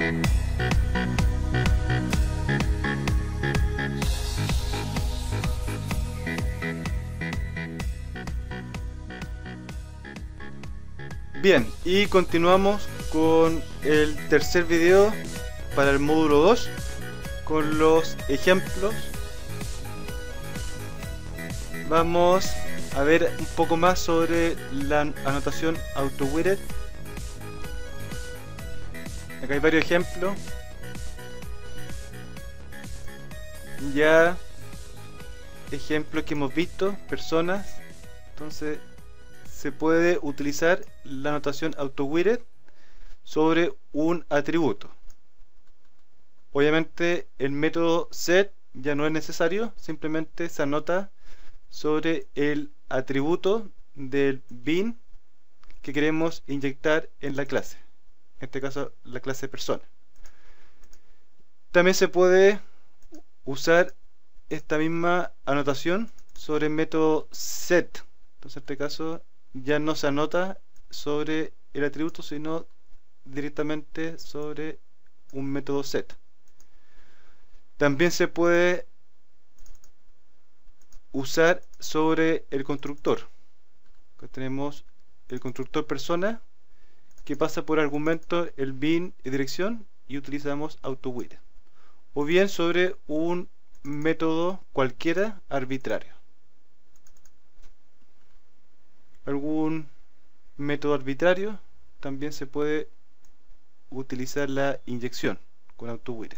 Bien, y continuamos con el tercer video para el módulo 2 con los ejemplos. Vamos a ver un poco más sobre la anotación auto-weighted. Acá hay varios ejemplos. Ya ejemplos que hemos visto, personas. Entonces se puede utilizar la anotación auto-weighted sobre un atributo. Obviamente el método set ya no es necesario, simplemente se anota sobre el atributo del bin que queremos inyectar en la clase, en este caso la clase persona. También se puede usar esta misma anotación sobre el método set. Entonces en este caso ya no se anota sobre el atributo, sino directamente sobre un método set. También se puede usar sobre el constructor. Acá tenemos el constructor persona que pasa por argumento el bin y dirección y utilizamos auto-weighted. O bien sobre un método cualquiera arbitrario. Algún método arbitrario también se puede utilizar la inyección con auto-weighted.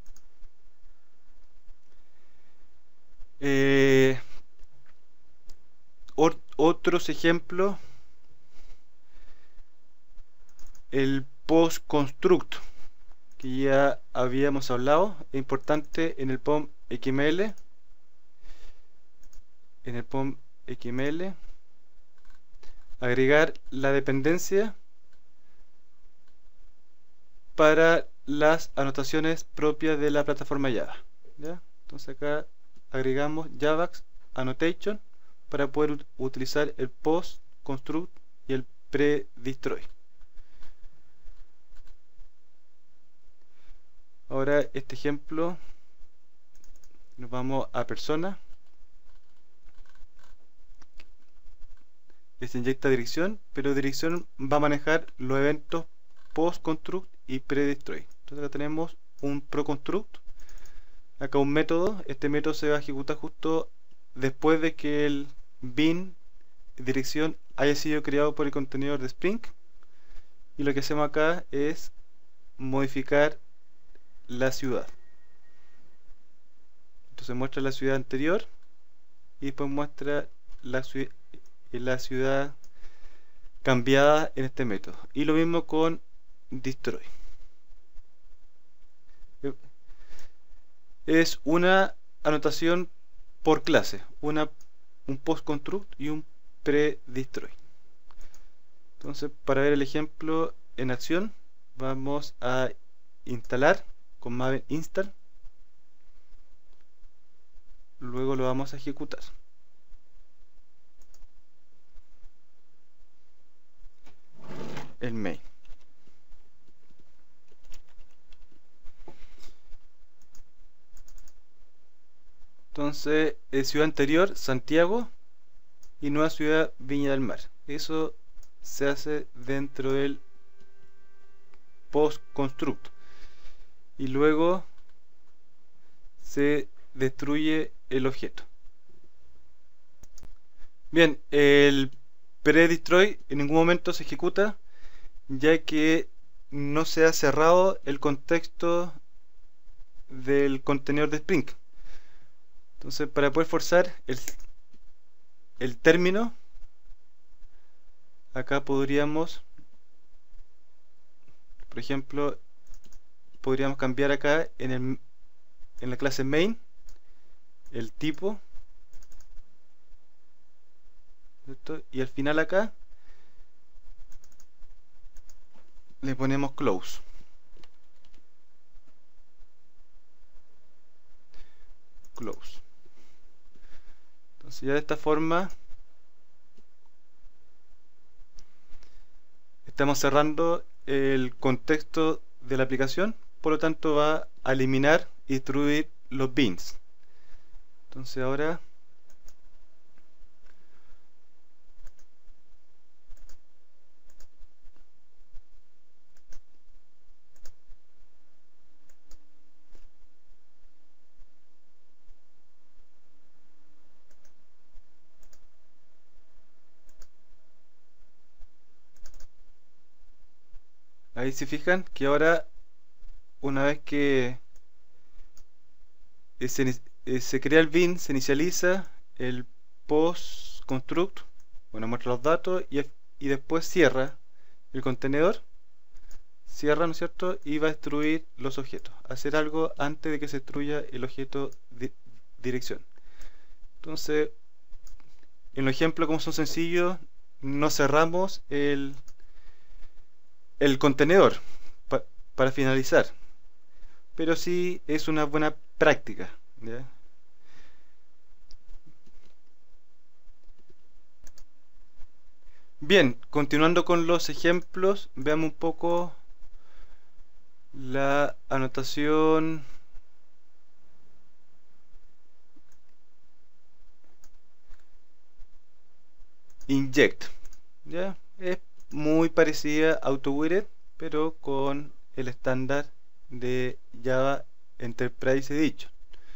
Otros ejemplos, el post construct que ya habíamos hablado, es importante en el POM XML. En el POM XML agregar la dependencia para las anotaciones propias de la plataforma Java, ¿ya? Entonces acá agregamos Javax Annotation para poder utilizar el post construct y el pre-destroy. Ahora este ejemplo nos vamos a persona. Se inyecta dirección, pero dirección va a manejar los eventos post construct y pre-destroy. Entonces acá tenemos un pro construct, acá un método. Este método se va a ejecutar justo después de que el bin dirección haya sido creado por el contenedor de Spring, y lo que hacemos acá es modificar la ciudad. Entonces muestra la ciudad anterior y después muestra la ciudad cambiada en este método, y lo mismo con destroy. Es una anotación por clase, un post construct y un pre-destroy. Entonces, para ver el ejemplo en acción, vamos a instalar con Maven install, luego lo vamos a ejecutar. El main. Entonces, ciudad anterior, Santiago, y nueva ciudad, Viña del Mar. Eso se hace dentro del post construct y luego se destruye el objeto. Bien, el pre-destroy en ningún momento se ejecuta, ya que no se ha cerrado el contexto del contenedor de Spring. Entonces, para poder forzar el término, acá podríamos, por ejemplo, podríamos cambiar acá en la clase main el tipo, ¿cierto? Y al final acá le ponemos close. Entonces ya de esta forma estamos cerrando el contexto de la aplicación, por lo tanto va a eliminar y destruir los bins. Entonces ahora ahí se fijan que ahora una vez que se crea el bin, se inicializa el post construct, bueno, muestra los datos y después cierra el contenedor, cierra, ¿no es cierto? Y va a destruir los objetos, hacer algo antes de que se destruya el objeto dirección. Entonces, en los ejemplos como son sencillos, no cerramos el contenedor para finalizar, pero sí es una buena práctica, ¿ya? Bien, continuando con los ejemplos, veamos un poco la anotación inject, ¿ya? Es muy parecida a AutoWidget, pero con el estándar de Java Enterprise Edition.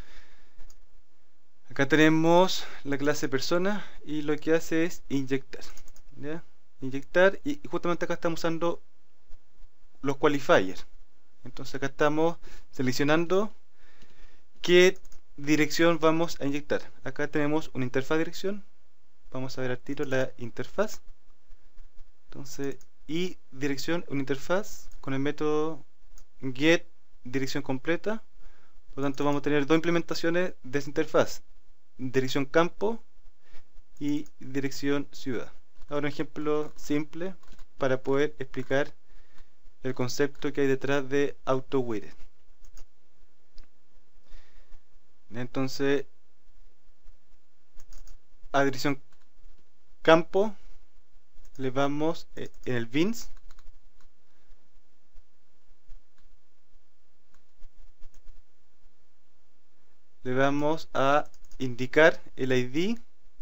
Acá tenemos la clase persona y lo que hace es inyectar, ¿ya? Inyectar, y justamente acá estamos usando los qualifiers. Entonces acá estamos seleccionando qué dirección vamos a inyectar. Acá tenemos una interfaz dirección. Vamos a ver al tiro la interfaz. Entonces, y dirección, una interfaz con el método get dirección completa. Por lo tanto, vamos a tener dos implementaciones de esa interfaz: dirección campo y dirección ciudad. Ahora un ejemplo simple para poder explicar el concepto que hay detrás de AutoWidget. Entonces, a dirección campo le vamos en el bins, le vamos a indicar el ID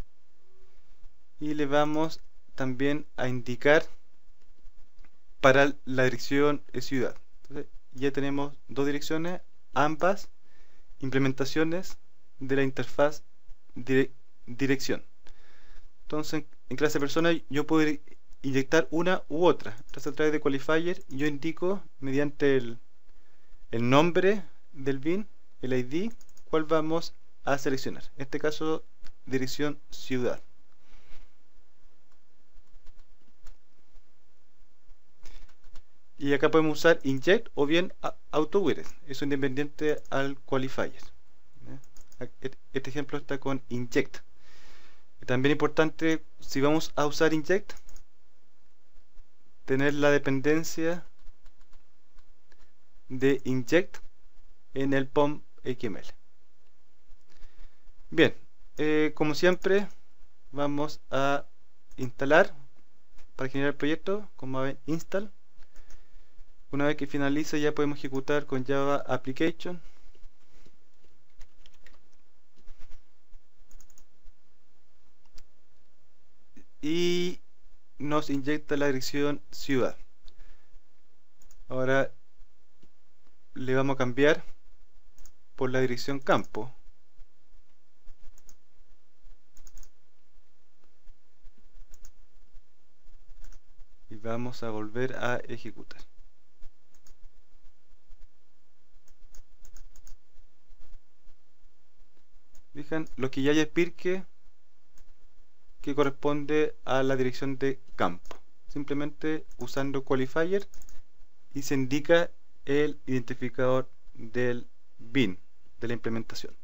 y le vamos también a indicar para la dirección ciudad. Entonces, ya tenemos dos direcciones, ambas implementaciones de la interfaz dirección. Entonces, en clase persona yo puedo inyectar una u otra. Entonces, a través de qualifier yo indico mediante el nombre del bin, el ID, cuál vamos a seleccionar. En este caso, dirección ciudad. Y acá podemos usar inject o bien AutoWidget. Eso independiente al qualifier. Este ejemplo está con inject. También importante, si vamos a usar inject, tener la dependencia de inject en el POM XML. Bien, como siempre, vamos a instalar para generar el proyecto, como ven, install. Una vez que finalice ya podemos ejecutar con Java Application. Y nos inyecta la dirección ciudad. Ahora le vamos a cambiar por la dirección campo. Y vamos a volver a ejecutar. Fijan, lo que ya hay es Pirque, que corresponde a la dirección de campo. Simplemente usando qualifier y se indica el identificador del bin de la implementación.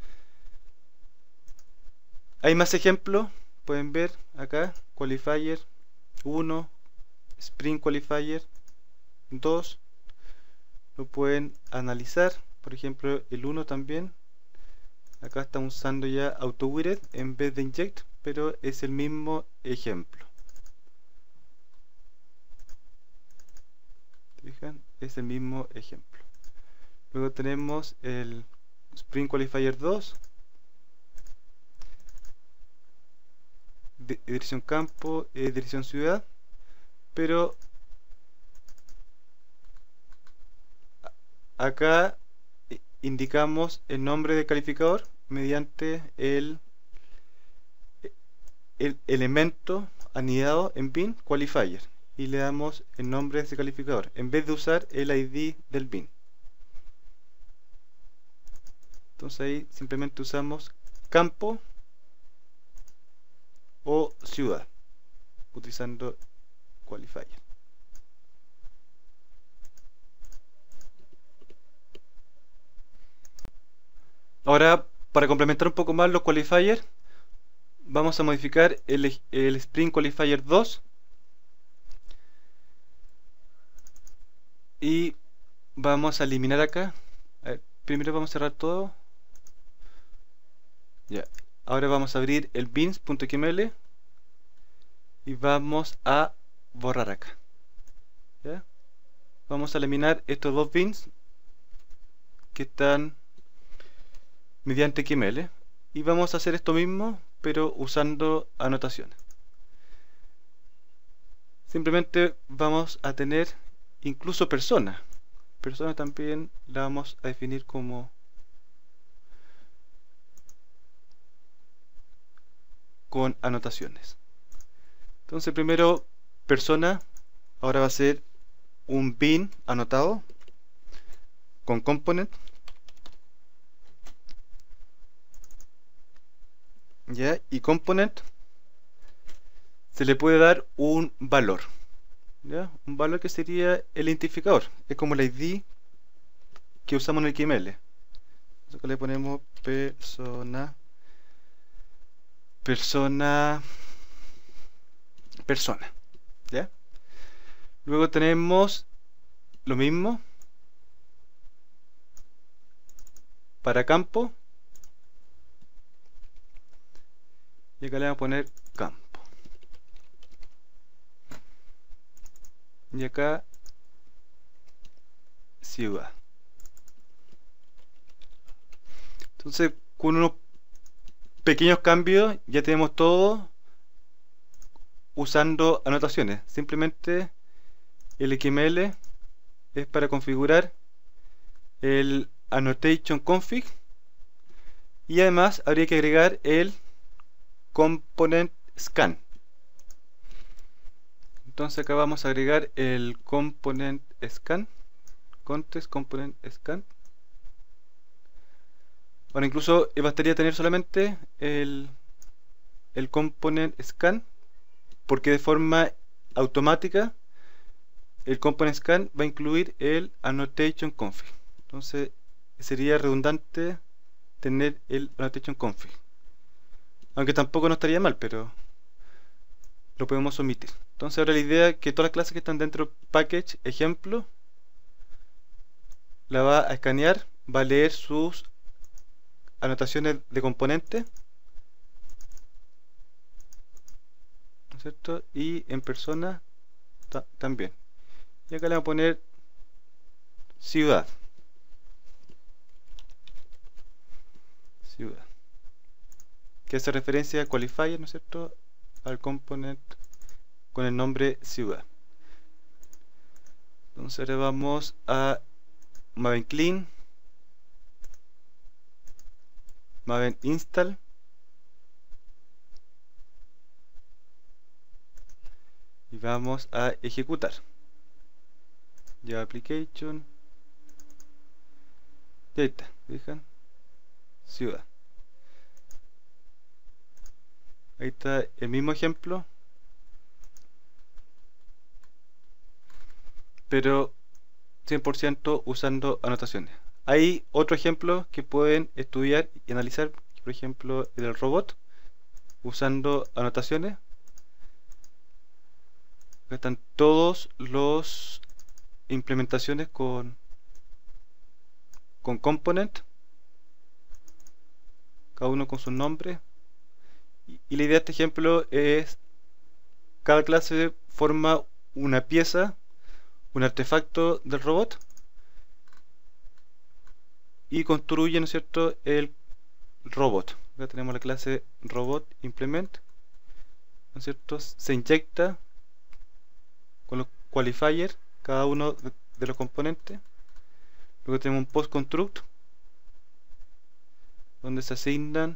Hay más ejemplos, pueden ver acá: qualifier 1, Spring Qualifier 2, lo pueden analizar. Por ejemplo, el 1 también. Acá estamos usando ya AutoWidget en vez de inject, pero es el mismo ejemplo. Fijan, es el mismo ejemplo. Luego tenemos el Spring Qualifier 2, dirección campo, dirección ciudad, pero acá indicamos el nombre del calificador mediante el elemento anidado en bin qualifier y le damos el nombre de ese calificador en vez de usar el ID del bin. Entonces ahí simplemente usamos campo o ciudad utilizando qualifier. Ahora, para complementar un poco más los qualifiers, vamos a modificar el Spring Qualifier 2 y vamos a eliminar acá. A ver, primero vamos a cerrar todo. Ya. Ahora vamos a abrir el bins.xml y vamos a borrar acá. ¿Ya? Vamos a eliminar estos dos bins que están mediante XML y vamos a hacer esto mismo pero usando anotaciones. Simplemente vamos a tener incluso personas. Personas también la vamos a definir como con anotaciones. Entonces primero persona ahora va a ser un bin anotado con component. ¿Ya? Y component se le puede dar un valor. ¿Ya? Un valor que sería el identificador. Es como el ID que usamos en el XML. Entonces acá le ponemos persona. ¿Ya? Luego tenemos lo mismo para campo. Y acá le vamos a poner campo. Y acá ciudad. Entonces, con unos pequeños cambios ya tenemos todo usando anotaciones. Simplemente el XML es para configurar el annotation config y además habría que agregar el component scan. Entonces acá vamos a agregar el component scan, context component scan. Bueno, incluso bastaría tener solamente el component scan, porque de forma automática el component scan va a incluir el annotation config. Entonces sería redundante tener el annotation config. Aunque tampoco no estaría mal, pero lo podemos omitir. Entonces ahora la idea es que todas las clases que están dentro package ejemplo la va a escanear, va a leer sus anotaciones de componente, ¿no es cierto? Y en persona también. Y acá le vamos a poner ciudad. Ciudad. Que hace referencia a qualifier, ¿no es cierto? Al component con el nombre ciudad. Entonces ahora vamos a Maven clean, Maven install, y vamos a ejecutar. Java application, y ahí está, ¿fijan? Ciudad. Ahí está el mismo ejemplo, pero 100% usando anotaciones. Hay otro ejemplo que pueden estudiar y analizar, por ejemplo el del robot, usando anotaciones. Acá están todos los implementaciones con component, cada uno con su nombre. Y la idea de este ejemplo es cada clase forma una pieza un artefacto del robot y construye, ¿no es cierto?, el robot. Acá tenemos la clase robot implement, ¿no es cierto? Se inyecta con los qualifiers cada uno de los componentes. Luego tenemos un post construct donde se asignan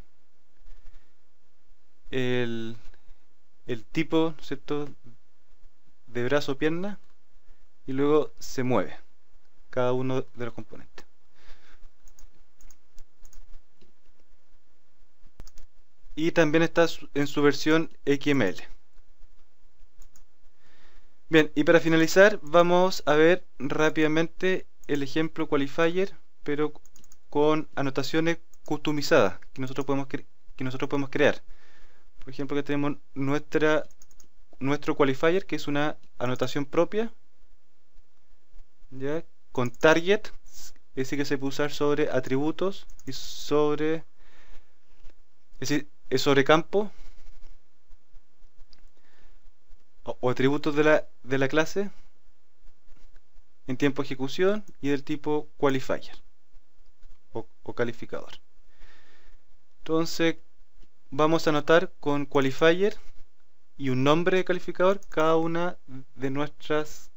el tipo, ¿no es cierto?, de brazo o pierna, y luego se mueve cada uno de los componentes. Y también está en su versión XML. Bien, y para finalizar vamos a ver rápidamente el ejemplo qualifier, pero con anotaciones customizadas que nosotros podemos crear. Por ejemplo, que tenemos nuestro qualifier, que es una anotación propia, ¿ya?, con target, ese que se puede usar sobre atributos y sobre campo o atributos de la clase en tiempo de ejecución y del tipo qualifier o calificador. Entonces vamos a anotar con qualifier y un nombre de calificador cada una de nuestras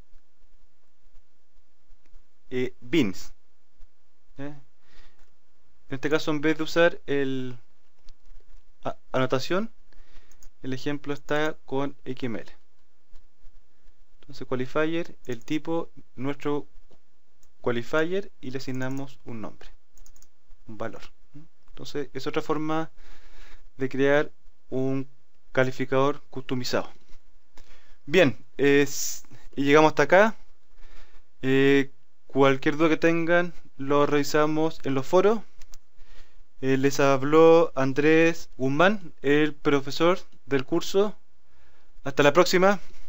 bins. En este caso, en vez de usar el anotación, el ejemplo está con XML. Entonces qualifier, el tipo, nuestro qualifier, y le asignamos un nombre, un valor. Entonces es otra forma de crear un calificador customizado. Bien, y llegamos hasta acá. Cualquier duda que tengan lo revisamos en los foros. Les habló Andrés Guzmán, el profesor del curso. Hasta la próxima.